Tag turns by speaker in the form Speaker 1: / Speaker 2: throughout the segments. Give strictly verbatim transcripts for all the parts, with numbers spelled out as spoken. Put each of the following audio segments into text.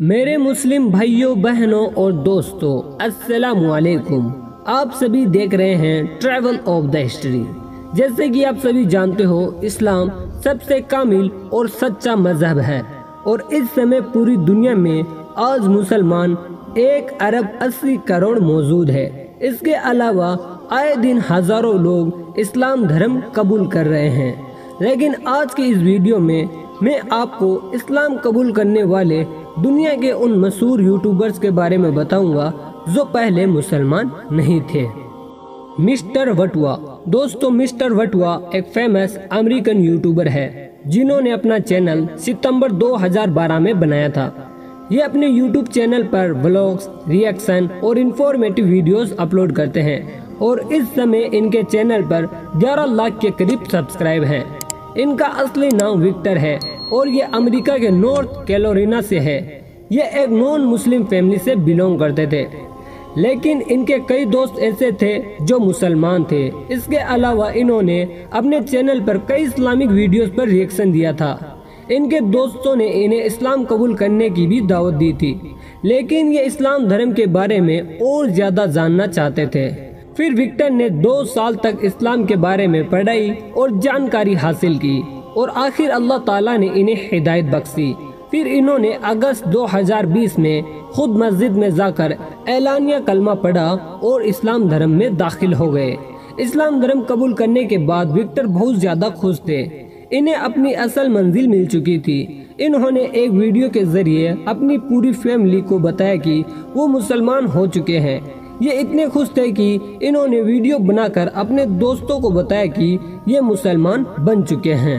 Speaker 1: میرے مسلم بھائیوں بہنوں اور دوستوں السلام علیکم۔ آپ سبھی دیکھ رہے ہیں ٹریول آف دا ہسٹری۔ جیسے کہ آپ سبھی جانتے ہو، اسلام سب سے کامل اور سچا مذہب ہے، اور اس سمے پوری دنیا میں آج مسلمان ایک ارب اسی کروڑ موجود ہے۔ اس کے علاوہ آئے دن ہزاروں لوگ اسلام دھرم قبول کر رہے ہیں، لیکن آج کی اس ویڈیو میں میں آپ کو اسلام قبول کرنے والے دنیا کے ان مشہور یوٹیوبرز کے بارے میں بتاؤں گا جو پہلے مسلمان نہیں تھے۔ مسٹر وٹوا۔ دوستو، مسٹر وٹوا ایک فیمس امریکن یوٹیوبر ہے جنہوں نے اپنا چینل ستمبر دو ہزار بارہ میں بنایا تھا۔ یہ اپنے یوٹیوب چینل پر ولاگز، ریئیکشن اور انفارمیٹیو ویڈیوز اپلوڈ کرتے ہیں، اور اس سمے ان کے چینل پر گیارہ لاکھ کے قریب سبسکرائب ہیں۔ ان کا اصلی نام وکٹر ہے اور یہ امریکہ کے نارتھ کیرولینا سے ہے۔ یہ ایک نان مسلم فیملی سے بلونگ کرتے تھے، لیکن ان کے کئی دوست ایسے تھے جو مسلمان تھے۔ اس کے علاوہ انہوں نے اپنے چینل پر کئی اسلامک ویڈیوز پر ریئیکشن دیا تھا۔ ان کے دوستوں نے انہیں اسلام قبول کرنے کی بھی دعوت دی تھی، لیکن یہ اسلام دھرم کے بارے میں اور زیادہ جاننا چاہتے تھے۔ پھر وکٹر نے دو سال تک اسلام کے بارے میں پڑھائی اور جانکاری حاصل کی، اور آخر اللہ تعالیٰ نے انہیں ہدایت بخشی۔ پھر انہوں نے اگست دو ہزار بیس میں خود مسجد میں جا کر اعلانیہ کلمہ پڑھا اور اسلام دھرم میں داخل ہو گئے۔ اسلام دھرم قبول کرنے کے بعد وکٹر بہت زیادہ خوش تھے۔ انہیں اپنی اصل منزل مل چکی تھی۔ انہوں نے ایک ویڈیو کے ذریعے اپنی پوری فیملی کو بتایا کہ وہ مسلمان ہو چکے ہیں۔ یہ اتنے خوش تھے کہ انہوں نے ویڈیو بنا کر اپنے دوستوں کو بتایا کہ یہ مسلمان بن چکے ہیں۔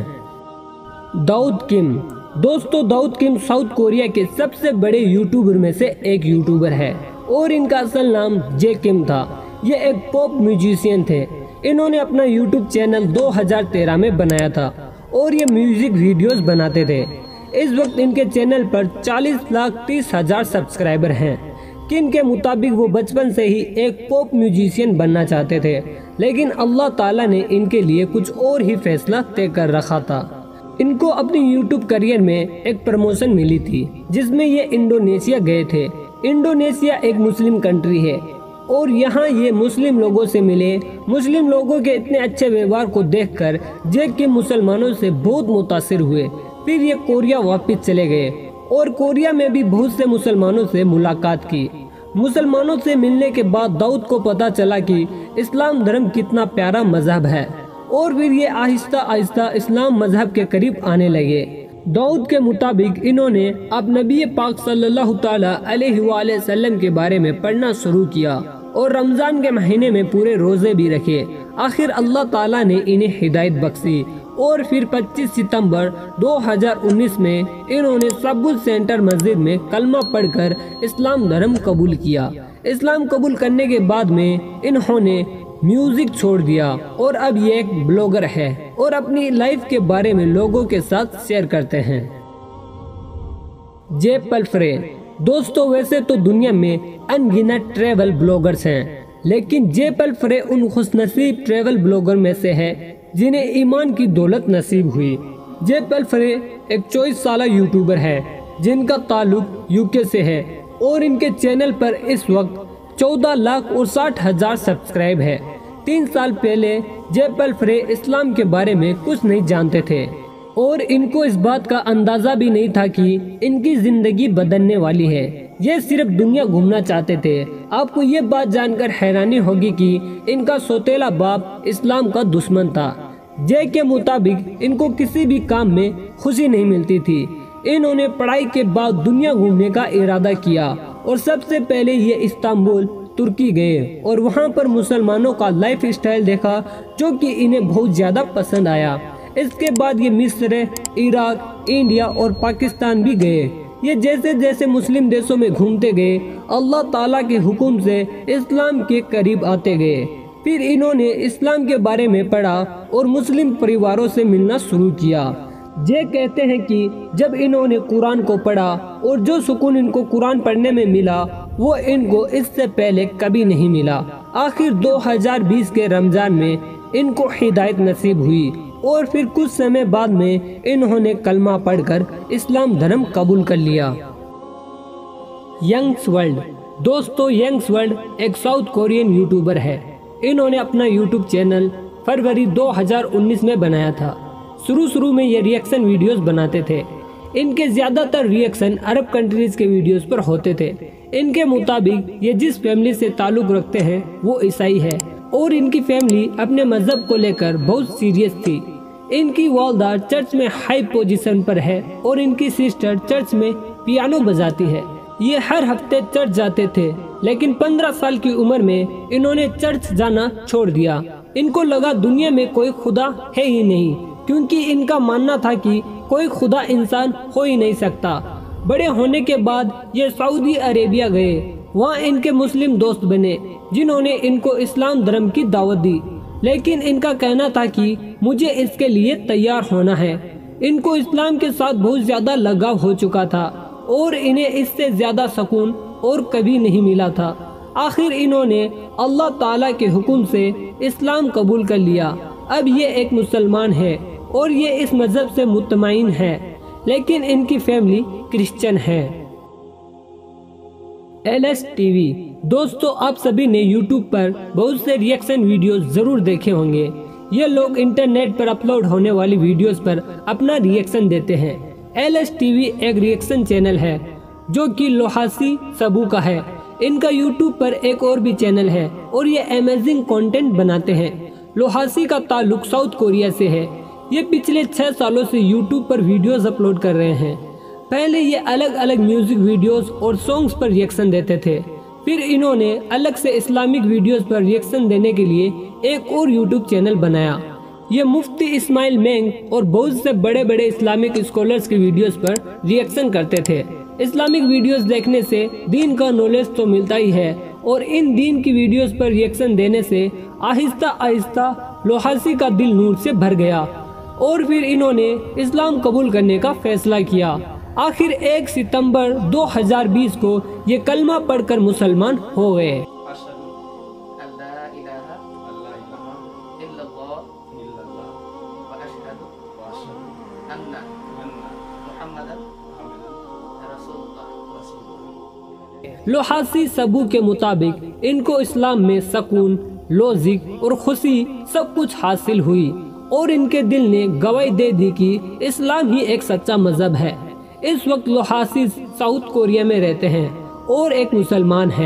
Speaker 1: داؤد کم۔ دوستو، داؤد کم ساؤتھ کوریا کے سب سے بڑے یوٹیوبر میں سے ایک یوٹیوبر ہے، اور ان کا اصل نام جے کم تھا۔ یہ ایک پاپ میوزیشین تھے۔ انہوں نے اپنا یوٹیوب چینل دو ہزار تیرہ میں بنایا تھا، اور یہ میوزک ویڈیوز بناتے تھے۔ اس وقت ان کے چینل پر چالیس لاکھ تیس ہزار سبسکرائبر ہیں۔ کن کے مطابق وہ بچپن سے ہی ایک پاپ میوزیشین بننا چاہتے تھے، لیکن اللہ تعالیٰ نے ان کے لیے کچھ اور ہی فیصلہ طے کر رکھا تھا۔ ان کو اپنی یوٹیوب کریئر میں ایک پروموشن ملی تھی جس میں یہ انڈونیشیا گئے تھے۔ انڈونیشیا ایک مسلم کنٹری ہے، اور یہاں یہ مسلم لوگوں سے ملے۔ مسلم لوگوں کے اتنے اچھے ویوہار کو دیکھ کر جے کے مسلمانوں سے بہت متاثر ہوئے۔ پھر یہ کوریا واپس چلے گئے، اور کوریا میں بھی بہت سے مسلمانوں سے ملاقات کی۔ مسلمانوں سے ملنے کے بعد داؤد کو پتا چلا کہ اسلام دھرم کتنا پیارا مذہب ہے، اور پھر یہ آہستہ آہستہ اسلام مذہب کے قریب آنے لگے۔ داؤد کے مطابق انہوں نے اب نبی پاک صلی اللہ تعالیٰ علیہ وآلہ وسلم کے بارے میں پڑھنا شروع کیا، اور رمضان کے مہینے میں پورے روزے بھی رکھے۔ آخر اللہ تعالیٰ نے انہیں ہدایت بخشی، اور پھر پچیس ستمبر دو ہزار انیس میں انہوں نے سبل سینٹر مسجد میں کلمہ پڑھ کر اسلام دھرم قبول کیا۔ اسلام قبول کرنے کے بعد میں انہوں نے میوزک چھوڑ دیا، اور اب یہ ایک بلاگر ہے اور اپنی لائف کے بارے میں لوگوں کے ساتھ شیئر کرتے ہیں۔ جے پلفرے۔ دوستو، ویسے تو دنیا میں ان گنت ٹریول بلاگرز ہیں، لیکن جے پلفرے ان خوش نصیب ٹریول بلاگر میں سے ہے جنہیں ایمان کی دولت نصیب ہوئی۔ جے پلفرے ایک چوبیس سالہ یوٹیوبر ہے جن کا تعلق یو کے سے ہے، اور ان کے چینل پر اس وقت چودہ لاکھ اور ساٹھ ہزار سبسکرائب ہے۔ تین سال پہلے جے پلفرے اسلام کے بارے میں کچھ نہیں جانتے تھے، اور ان کو اس بات کا اندازہ بھی نہیں تھا کہ ان کی زندگی بدلنے والی ہے۔ یہ صرف دنیا گھومنا چاہتے تھے۔ آپ کو یہ بات جان کر حیرانی ہوگی کہ ان کا سوتیلا باپ اسلام کا دشمن تھا۔ جے کے مطابق ان کو کسی بھی کام میں خوشی نہیں ملتی تھی۔ انہوں نے پڑھائی کے بعد دنیا گھومنے کا ارادہ کیا، اور سب سے پہلے یہ استنبول ترکی گئے، اور وہاں پر مسلمانوں کا لائف اسٹائل دیکھا جو کہ انہیں بہت زیادہ پسند آیا۔ اس کے بعد یہ مصر، عراق، انڈیا اور پاکستان بھی گئے۔ یہ جیسے جیسے مسلم دیشوں میں گھومتے گئے، اللہ تعالیٰ کے حکم سے اسلام کے قریب آتے گئے۔ پھر انہوں نے اسلام کے بارے میں پڑھا اور مسلم پریواروں سے ملنا شروع کیا۔ جے کہتے ہیں کہ جب انہوں نے قرآن کو پڑھا اور جو سکون ان کو قرآن پڑھنے میں ملا وہ ان کو اس سے پہلے کبھی نہیں ملا۔ آخر دو ہزار بیس کے رمضان میں ان کو ہدایت نصیب ہوئی، اور پھر کچھ سمے بعد میں انہوں نے کلمہ پڑھ کر اسلام دھرم قبول کر لیا۔ Youngs World. दोस्तों, यंग्स वर्ल्ड एक साउथ कोरियन यूट्यूबर है। इन्होंने अपना यूट्यूब चैनल फरवरी दो हज़ार उन्नीस में बनाया था। शुरू शुरू में ये रिएक्शन वीडियोस बनाते थे। इनके ज्यादातर रिएक्शन अरब कंट्रीज के वीडियोस पर होते थे। इनके मुताबिक ये जिस फैमिली से ताल्लुक रखते हैं वो ईसाई है और इनकी फैमिली अपने मजहब को लेकर बहुत सीरियस थी। इनकी वालदा चर्च में हाई पोजीशन पर है और इनकी सिस्टर चर्च में पियानो बजाती है। ये हर हफ्ते चर्च जाते थे, लेकिन पंद्रह साल की उम्र में इन्होंने चर्च जाना छोड़ दिया। इनको लगा दुनिया में कोई खुदा है ही नहीं, क्योंकि इनका मानना था कि कोई खुदा इंसान हो ही नहीं सकता। बड़े होने के बाद ये सऊदी अरेबिया गए। वहाँ इनके मुस्लिम दोस्त बने जिन्होंने इनको इस्लाम धर्म की दावत दी, लेकिन इनका कहना था कि मुझे इसके लिए तैयार होना है। इनको इस्लाम के साथ बहुत ज्यादा लगाव हो चुका था और इन्हें इससे ज्यादा सुकून और कभी नहीं मिला था। आखिर इन्होंने अल्लाह ताला के हुक्म से इस्लाम कबूल कर लिया। अब ये एक मुसलमान है और ये इस मजहब से मुतमईन है, लेकिन इनकी फैमिली क्रिश्चियन है। L S T V. दोस्तों, आप सभी ने यूट्यूब पर बहुत से रिएक्शन वीडियोस जरूर देखे होंगे। ये लोग इंटरनेट पर अपलोड होने वाली वीडियोस पर अपना रिएक्शन देते हैं। एल एस टी वी एक रिएक्शन चैनल है जो कि लोहासी सबू का है। इनका यूट्यूब पर एक और भी चैनल है और ये अमेजिंग कंटेंट बनाते हैं। लोहासी का ताल्लुक साउथ कोरिया से है। ये पिछले छह सालों से यूट्यूब पर वीडियोस अपलोड कर रहे हैं। पहले ये अलग अलग म्यूजिक वीडियोस और सॉन्ग्स पर रिएक्शन देते थे। फिर इन्होंने अलग से इस्लामिक वीडियोस पर रिएक्शन देने के लिए एक और यूट्यूब चैनल बनाया। ये मुफ्ती इस्माइल मेंग और बहुत से बड़े बड़े इस्लामिक स्कॉलर्स की वीडियोस पर रिएक्शन करते थे। इस्लामिक वीडियोस देखने से दीन का नॉलेज तो मिलता ही है और इन दीन की वीडियोस पर रिएक्शन देने से आहिस्ता आहिस्ता लोहासी का दिल नूर से भर गया और फिर इन्होंने इस्लाम कबूल करने का फैसला किया। आखिर एक सितंबर दो हज़ार बीस को ये कलमा पढ़कर मुसलमान हो गए। लोहासी सबू के मुताबिक इनको इस्लाम में सुकून, लॉजिक और खुशी सब कुछ हासिल हुई और इनके दिल ने गवाही दे दी कि इस्लाम ही एक सच्चा मजहब है। इस वक्त लोहासी साउथ कोरिया में रहते हैं और एक मुसलमान है।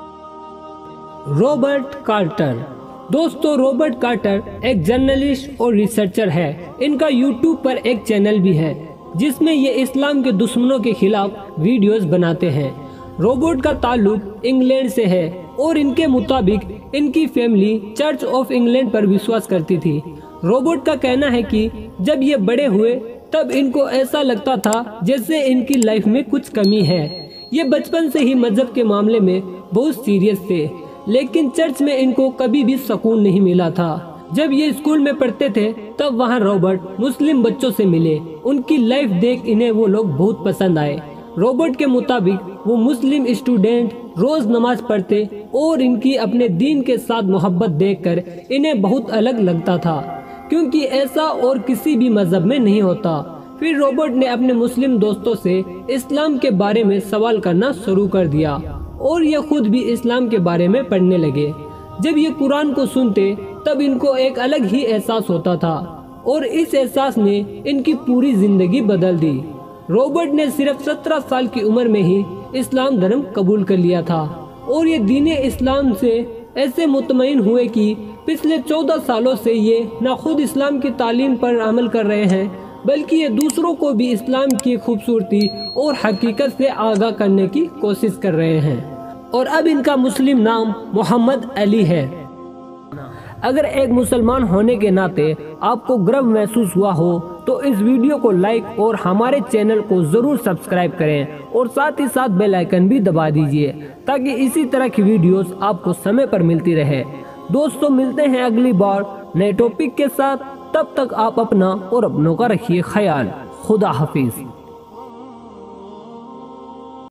Speaker 1: Robert Carter. दोस्तों, रॉबर्ट कार्टर एक जर्नलिस्ट और रिसर्चर है। इनका यूट्यूब पर एक चैनल भी है जिसमें ये इस्लाम के दुश्मनों के खिलाफ वीडियोस बनाते हैं। रॉबर्ट का ताल्लुक इंग्लैंड से है और इनके मुताबिक इनकी फैमिली चर्च ऑफ इंग्लैंड पर विश्वास करती थी। रॉबर्ट का कहना है कि जब ये बड़े हुए तब इनको ऐसा लगता था जैसे इनकी लाइफ में कुछ कमी है। ये बचपन से ही मजहब के मामले में बहुत सीरियस थे, लेकिन चर्च में इनको कभी भी सुकून नहीं मिला था। जब ये स्कूल में पढ़ते थे तब वहाँ रॉबर्ट मुस्लिम बच्चों से मिले। उनकी लाइफ देख इन्हें वो लोग बहुत पसंद आए। रॉबर्ट के मुताबिक वो मुस्लिम स्टूडेंट रोज नमाज पढ़ते और इनकी अपने दीन के साथ मोहब्बत देखकर इन्हें बहुत अलग लगता था, क्योंकि ऐसा और किसी भी मजहब में नहीं होता। फिर रॉबर्ट ने अपने मुस्लिम दोस्तों से इस्लाम के बारे में सवाल करना शुरू कर दिया और ये खुद भी इस्लाम के बारे में पढ़ने लगे। जब ये कुरान को सुनते तब इनको एक अलग ही एहसास होता था और इस एहसास ने इनकी पूरी जिंदगी बदल दी। रॉबर्ट ने सिर्फ सत्रह साल की उम्र में ही इस्लाम धर्म कबूल कर लिया था और ये दीन इस्लाम से ऐसे मुतमईन हुए कि पिछले चौदह सालों से ये न खुद इस्लाम की तालीम पर अमल कर रहे हैं, बल्कि ये दूसरों को भी इस्लाम की खूबसूरती और हकीकत से आगाह करने की कोशिश कर रहे हैं। और अब इनका मुस्लिम नाम मोहम्मद अली है। अगर एक मुसलमान होने के नाते आपको गर्व महसूस हुआ हो तो इस वीडियो को लाइक और हमारे चैनल को जरूर सब्सक्राइब करें और साथ ही साथ बेल आइकन भी दबा दीजिए ताकि इसी तरह की वीडियोस आपको समय पर मिलती रहे। दोस्तों, मिलते हैं अगली बार नए टॉपिक के साथ। तब तक आप अपना और अपनों का रखिए ख्याल। खुदा हाफिज।